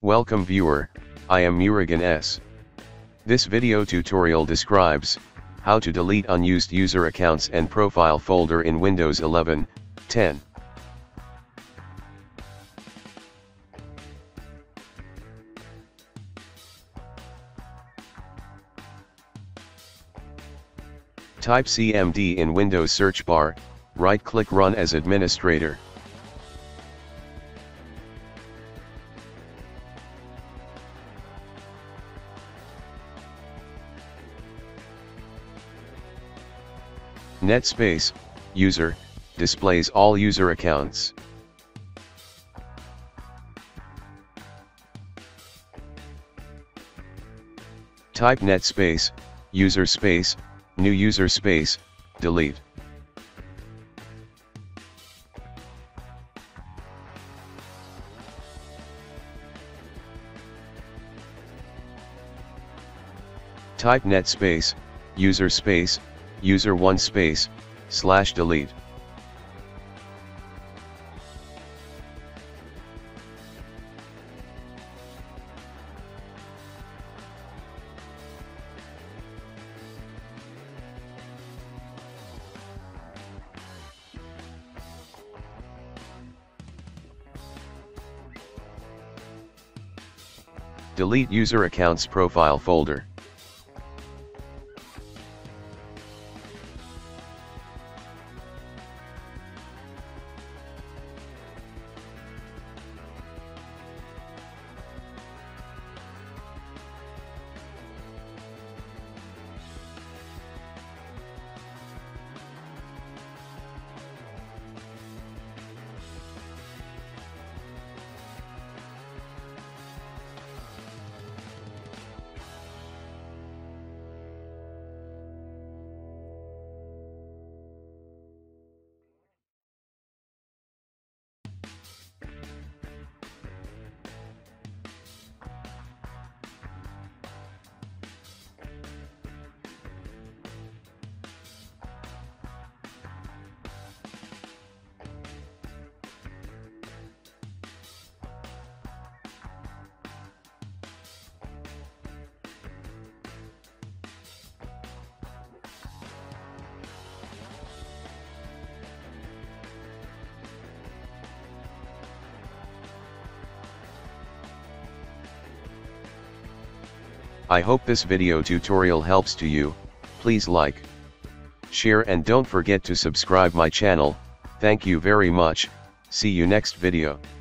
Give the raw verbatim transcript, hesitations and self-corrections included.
Welcome viewer, I am Murugan S. This video tutorial describes how to delete unused user accounts and profile folder in Windows eleven, ten. Type C M D in Windows search bar, right-click Run as administrator. Net space, user, displays all user accounts. Type net space, user space, new user space, delete. Type net space, user space, user one space, slash delete. Delete user accounts profile folder. I hope this video tutorial helps to you. Please like, share and don't forget to subscribe my channel. Thank you very much. See you next video.